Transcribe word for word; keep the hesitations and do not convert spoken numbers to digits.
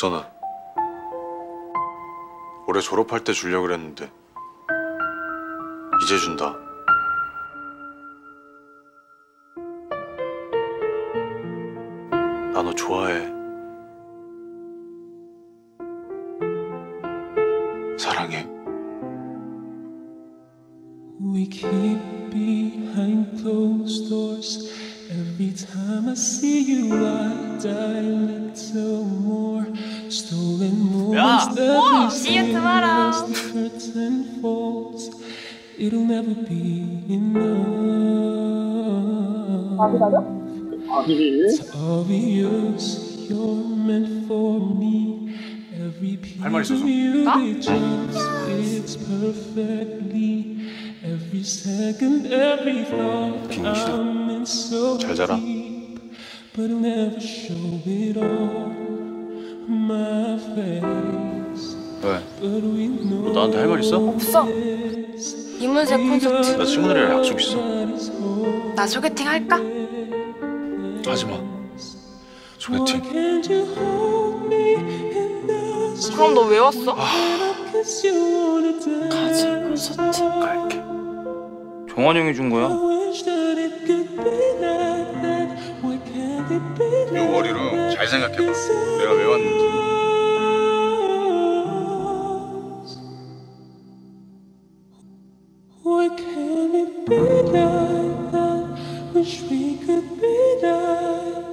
덕선아, 올해 졸업할 때 주려고 그랬는데 이제 준다. 나 너 좋아해. 사랑해. We keep behind closed doors. Every time I see you, I die a little more. Stolen moments that See you tomorrow. as the curtain falls. It'll never be enough. It's obvious you're meant for me. Every piece of you they just fits perfectly. Every second, every thought I'm in so deep, but I'll never show it on my face. 왜? 너 나한테 할 말 있어? 없어. 이문세 콘서트. 나 친구들이랑 약속 있어. 나 소개팅 할까? 하지 마. 소개팅. 그럼 너 왜 왔어? 아. 가지 콘서트. 갈게. 정환 형이 준 거야. 이 머리로 잘 생각해봐. 내가 왜 왔는지. Why can't it be like that? Wish we could be like